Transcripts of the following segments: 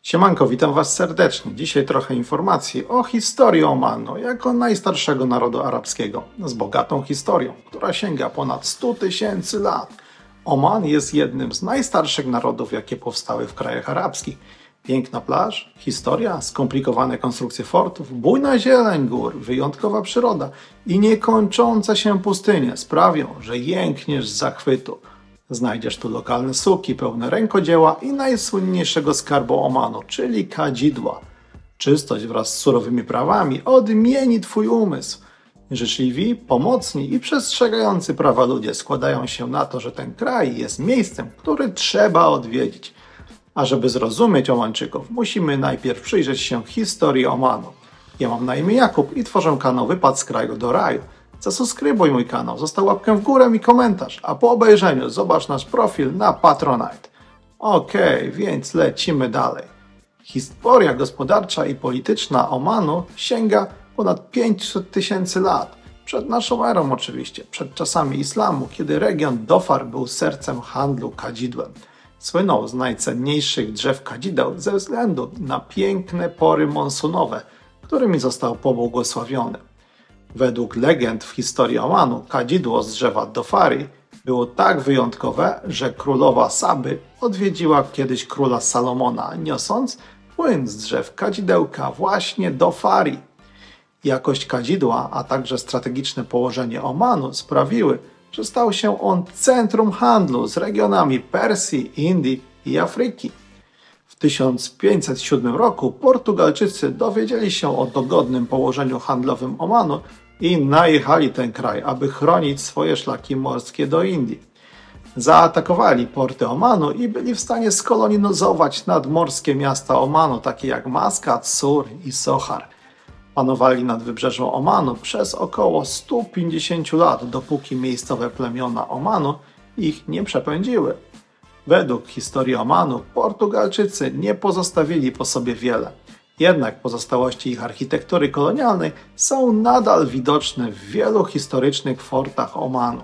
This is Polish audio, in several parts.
Siemanko, witam Was serdecznie. Dzisiaj trochę informacji o historii Omanu jako najstarszego narodu arabskiego z bogatą historią, która sięga ponad 100 000 lat. Oman jest jednym z najstarszych narodów, jakie powstały w krajach arabskich. Piękna plaż, historia, skomplikowane konstrukcje fortów, bujna zieleń gór, wyjątkowa przyroda i niekończące się pustynie sprawią, że jękniesz z zachwytu. Znajdziesz tu lokalne suki pełne rękodzieła i najsłynniejszego skarbu Omanu, czyli kadzidła. Czystość wraz z surowymi prawami odmieni Twój umysł. Życzliwi, pomocni i przestrzegający prawa ludzie składają się na to, że ten kraj jest miejscem, który trzeba odwiedzić. A żeby zrozumieć Omańczyków, musimy najpierw przyjrzeć się historii Omanu. Ja mam na imię Jakub i tworzę kanał Wypad z kraju do raju. Zasubskrybuj mój kanał, zostaw łapkę w górę i komentarz, a po obejrzeniu zobacz nasz profil na Patronite. Okej, więc lecimy dalej. Historia gospodarcza i polityczna Omanu sięga ponad 500 000 lat. Przed naszą erą oczywiście, przed czasami islamu, kiedy region Dhofar był sercem handlu kadzidłem. Słynął z najcenniejszych drzew kadzideł ze względu na piękne pory monsunowe, którymi został pobłogosławiony. Według legend w historii Omanu kadzidło z drzewa Dhofari było tak wyjątkowe, że królowa Saby odwiedziła kiedyś króla Salomona, niosąc płyn z drzew kadzidełka właśnie Dhofari. Jakość kadzidła, a także strategiczne położenie Omanu sprawiły, że stał się on centrum handlu z regionami Persji, Indii i Afryki. W 1507 roku Portugalczycy dowiedzieli się o dogodnym położeniu handlowym Omanu i najechali ten kraj, aby chronić swoje szlaki morskie do Indii. Zaatakowali porty Omanu i byli w stanie skolonizować nadmorskie miasta Omanu, takie jak Maskat, Sur i Sohar. Panowali nad wybrzeżem Omanu przez około 150 lat, dopóki miejscowe plemiona Omanu ich nie przepędziły. Według historii Omanu Portugalczycy nie pozostawili po sobie wiele. Jednak pozostałości ich architektury kolonialnej są nadal widoczne w wielu historycznych fortach Omanu.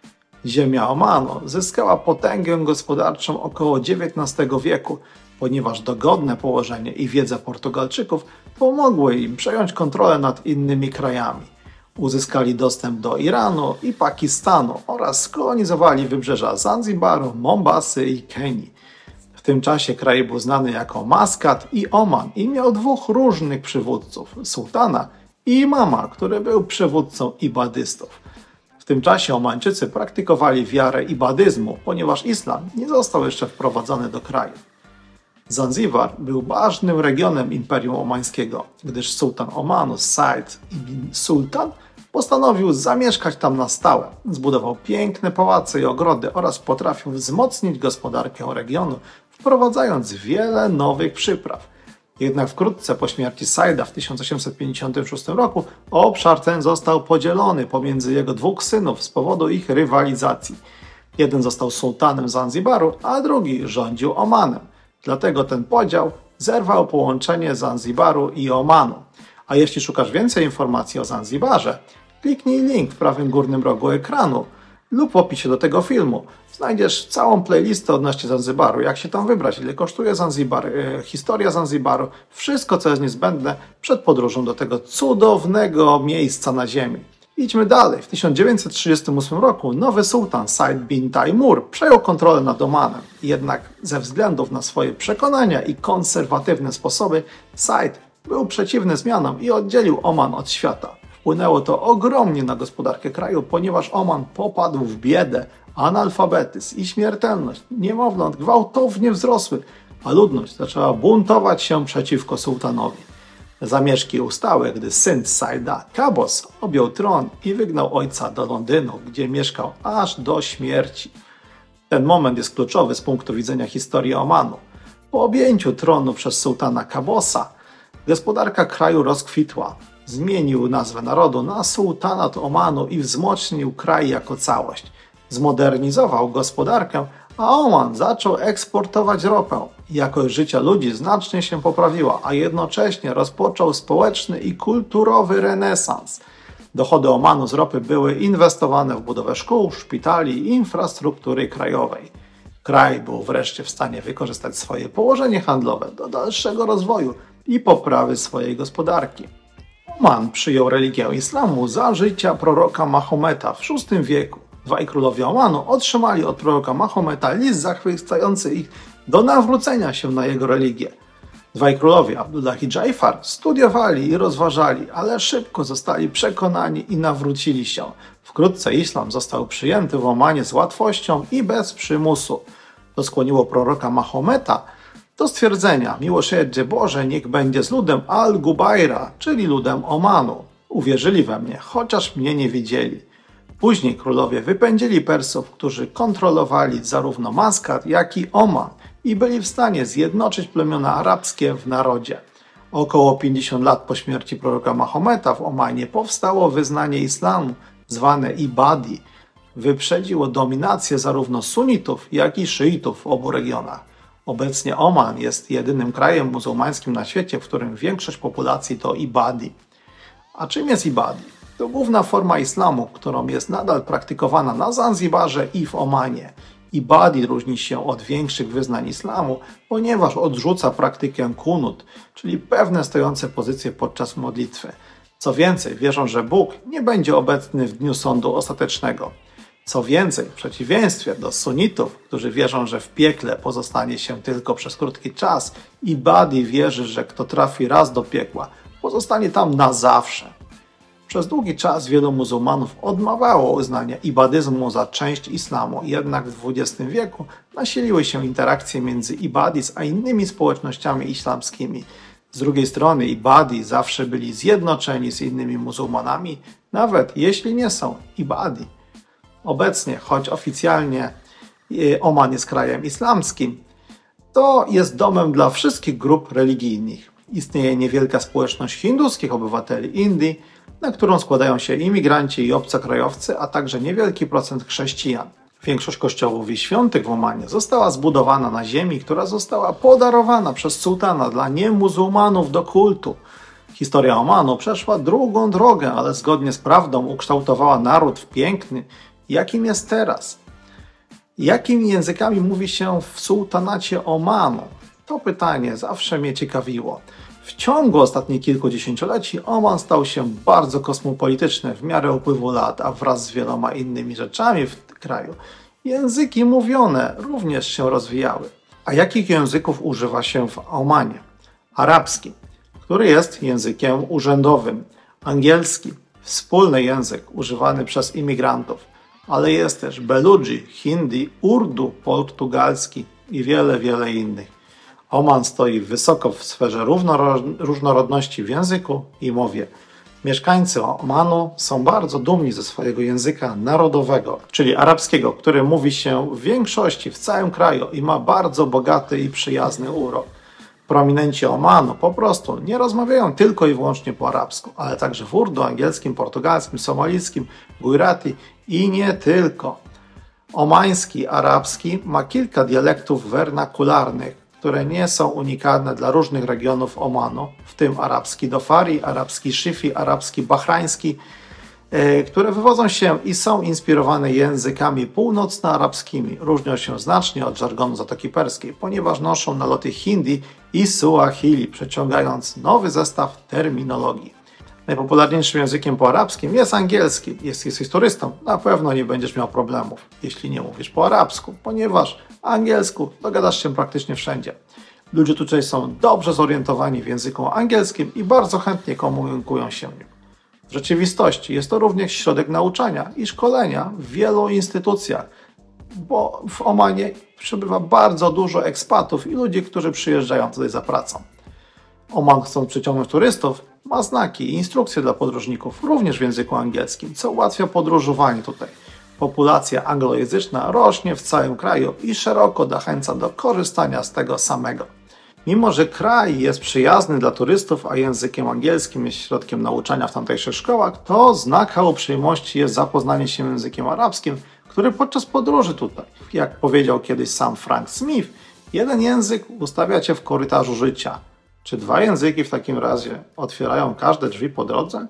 Ziemia Omanu zyskała potęgę gospodarczą około XIX wieku, ponieważ dogodne położenie i wiedza Portugalczyków pomogły im przejąć kontrolę nad innymi krajami. Uzyskali dostęp do Iranu i Pakistanu oraz skolonizowali wybrzeża Zanzibaru, Mombasy i Kenii. W tym czasie kraj był znany jako Maskat i Oman i miał dwóch różnych przywódców, sułtana i imama, który był przywódcą ibadystów. W tym czasie Omańczycy praktykowali wiarę ibadyzmu, ponieważ islam nie został jeszcze wprowadzony do kraju. Zanzibar był ważnym regionem Imperium Omańskiego, gdyż sułtan Omanu Said ibn Sultan postanowił zamieszkać tam na stałe. Zbudował piękne pałace i ogrody oraz potrafił wzmocnić gospodarkę regionu, wprowadzając wiele nowych przypraw. Jednak wkrótce po śmierci Saida w 1856 roku obszar ten został podzielony pomiędzy jego dwóch synów z powodu ich rywalizacji. Jeden został sułtanem Zanzibaru, a drugi rządził Omanem. Dlatego ten podział zerwał połączenie Zanzibaru i Omanu. A jeśli szukasz więcej informacji o Zanzibarze, kliknij link w prawym górnym rogu ekranu lub w opisie do tego filmu. Znajdziesz całą playlistę odnośnie Zanzibaru, jak się tam wybrać, ile kosztuje Zanzibar, historia Zanzibaru, wszystko co jest niezbędne przed podróżą do tego cudownego miejsca na ziemi. Idźmy dalej. W 1938 roku nowy sułtan Said bin Taimur przejął kontrolę nad Omanem. Jednak ze względów na swoje przekonania i konserwatywne sposoby Said był przeciwny zmianom i oddzielił Oman od świata. Wpłynęło to ogromnie na gospodarkę kraju, ponieważ Oman popadł w biedę, analfabetyzm i śmiertelność niemowląt gwałtownie wzrosły, a ludność zaczęła buntować się przeciwko sułtanowi. Zamieszki ustały, gdy syn Saida, Kabos, objął tron i wygnał ojca do Londynu, gdzie mieszkał aż do śmierci. Ten moment jest kluczowy z punktu widzenia historii Omanu. Po objęciu tronu przez sułtana Kabosa, gospodarka kraju rozkwitła. Zmienił nazwę narodu na sułtanat Omanu i wzmocnił kraj jako całość. Zmodernizował gospodarkę, a Oman zaczął eksportować ropę. Jakość życia ludzi znacznie się poprawiła, a jednocześnie rozpoczął społeczny i kulturowy renesans. Dochody Omanu z ropy były inwestowane w budowę szkół, szpitali i infrastruktury krajowej. Kraj był wreszcie w stanie wykorzystać swoje położenie handlowe do dalszego rozwoju i poprawy swojej gospodarki. Oman przyjął religię islamu za życia proroka Mahometa w VI wieku. Dwaj królowie Omanu otrzymali od proroka Mahometa list zachwycający ich do nawrócenia się na jego religię. Dwaj królowie, Abdullah i Dżajfar, studiowali i rozważali, ale szybko zostali przekonani i nawrócili się. Wkrótce islam został przyjęty w Omanie z łatwością i bez przymusu. To skłoniło proroka Mahometa do stwierdzenia: miłosierdzie Boże niech będzie z ludem Al-Gubaira, czyli ludem Omanu. Uwierzyli we mnie, chociaż mnie nie widzieli. Później królowie wypędzili Persów, którzy kontrolowali zarówno Maskat, jak i Oman i byli w stanie zjednoczyć plemiona arabskie w narodzie. Około 50 lat po śmierci proroka Mahometa w Omanie powstało wyznanie islamu zwane Ibadi. Wyprzedziło dominację zarówno sunnitów, jak i szyitów w obu regionach. Obecnie Oman jest jedynym krajem muzułmańskim na świecie, w którym większość populacji to Ibadi. A czym jest Ibadi? To główna forma islamu, którą jest nadal praktykowana na Zanzibarze i w Omanie. Ibadi różni się od większych wyznań islamu, ponieważ odrzuca praktykę kunut, czyli pewne stojące pozycje podczas modlitwy. Co więcej, wierzą, że Bóg nie będzie obecny w dniu sądu ostatecznego. Co więcej, w przeciwieństwie do sunnitów, którzy wierzą, że w piekle pozostanie się tylko przez krótki czas, Ibadi wierzy, że kto trafi raz do piekła, pozostanie tam na zawsze. Przez długi czas wielu muzułmanów odmawiało uznania ibadyzmu za część islamu, jednak w XX wieku nasiliły się interakcje między ibadis a innymi społecznościami islamskimi. Z drugiej strony ibadi zawsze byli zjednoczeni z innymi muzułmanami, nawet jeśli nie są ibadi. Obecnie, choć oficjalnie Oman jest krajem islamskim, to jest domem dla wszystkich grup religijnych. Istnieje niewielka społeczność hinduskich obywateli Indii, na którą składają się imigranci i obcokrajowcy, a także niewielki procent chrześcijan. Większość kościołów i świątyń w Omanie została zbudowana na ziemi, która została podarowana przez sułtana dla niemuzułmanów do kultu. Historia Omanu przeszła długą drogę, ale zgodnie z prawdą ukształtowała naród w piękny, jakim jest teraz. Jakimi językami mówi się w sułtanacie Omanu? To pytanie zawsze mnie ciekawiło. W ciągu ostatnich kilku dziesięcioleci Oman stał się bardzo kosmopolityczny w miarę upływu lat, a wraz z wieloma innymi rzeczami w kraju języki mówione również się rozwijały. A jakich języków używa się w Omanie? Arabski, który jest językiem urzędowym, angielski, wspólny język używany przez imigrantów, ale jest też beludzi, hindi, urdu, portugalski i wiele innych. Oman stoi wysoko w sferze różnorodności w języku i mowie. Mieszkańcy Omanu są bardzo dumni ze swojego języka narodowego, czyli arabskiego, który mówi się w większości w całym kraju i ma bardzo bogaty i przyjazny urok. Prominenci Omanu po prostu nie rozmawiają tylko i wyłącznie po arabsku, ale także w urdu, angielskim, portugalskim, somalijskim, gujrati i nie tylko. Omański arabski ma kilka dialektów wernakularnych, które nie są unikalne dla różnych regionów Omanu, w tym arabski Dofari, arabski Shifi, arabski Bahrajński, które wywodzą się i są inspirowane językami północnoarabskimi. Różnią się znacznie od żargonu Zatoki Perskiej, ponieważ noszą naloty hindi i suahili, przeciągając nowy zestaw terminologii. Najpopularniejszym językiem po arabskim jest angielski. Jeśli jesteś turystą, na pewno nie będziesz miał problemów, jeśli nie mówisz po arabsku, ponieważ angielsku dogadasz się praktycznie wszędzie. Ludzie tutaj są dobrze zorientowani w języku angielskim i bardzo chętnie komunikują się nim. W rzeczywistości jest to również środek nauczania i szkolenia w wielu instytucjach, bo w Omanie przebywa bardzo dużo ekspatów i ludzi, którzy przyjeżdżają tutaj za pracą. Oman, chcąc przyciągnąć turystów, ma znaki i instrukcje dla podróżników, również w języku angielskim, co ułatwia podróżowanie tutaj. Populacja anglojęzyczna rośnie w całym kraju i szeroko zachęca do korzystania z tego samego. Mimo że kraj jest przyjazny dla turystów, a językiem angielskim jest środkiem nauczania w tamtejszych szkołach, to znaka uprzejmości jest zapoznanie się językiem arabskim, który podczas podróży tutaj, jak powiedział kiedyś sam Frank Smith, jeden język ustawia cię w korytarzu życia. Czy dwa języki w takim razie otwierają każde drzwi po drodze?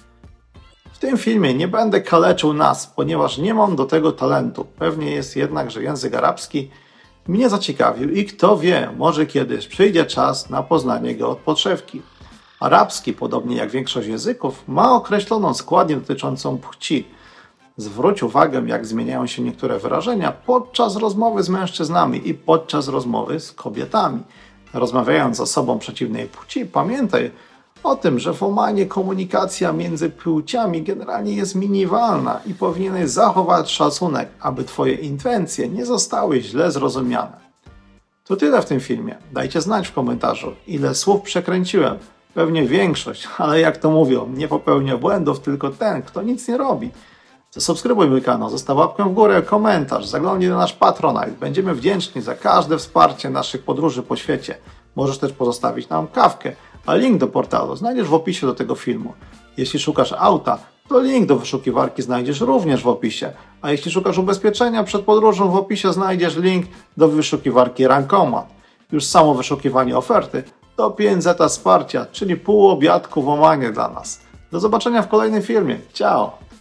W tym filmie nie będę kaleczył nas, ponieważ nie mam do tego talentu. Pewnie jest jednak, że język arabski mnie zaciekawił i kto wie, może kiedyś przyjdzie czas na poznanie go od podszewki. Arabski, podobnie jak większość języków, ma określoną składnię dotyczącą płci. Zwróć uwagę, jak zmieniają się niektóre wyrażenia podczas rozmowy z mężczyznami i podczas rozmowy z kobietami. Rozmawiając z osobą przeciwnej płci, pamiętaj o tym, że w Omanie komunikacja między płciami generalnie jest minimalna i powinieneś zachować szacunek, aby Twoje intencje nie zostały źle zrozumiane. To tyle w tym filmie. Dajcie znać w komentarzu, ile słów przekręciłem. Pewnie większość, ale jak to mówią, nie popełnia błędów tylko ten, kto nic nie robi. Zasubskrybuj mój kanał, zostaw łapkę w górę, komentarz, zaglądnij na nasz Patronite. Będziemy wdzięczni za każde wsparcie naszych podróży po świecie. Możesz też pozostawić nam kawkę, a link do portalu znajdziesz w opisie do tego filmu. Jeśli szukasz auta, to link do wyszukiwarki znajdziesz również w opisie. A jeśli szukasz ubezpieczenia przed podróżą, w opisie znajdziesz link do wyszukiwarki Rankomat. Już samo wyszukiwanie oferty to 5 zeta wsparcia, czyli pół obiadku w Omanie dla nas. Do zobaczenia w kolejnym filmie. Ciao!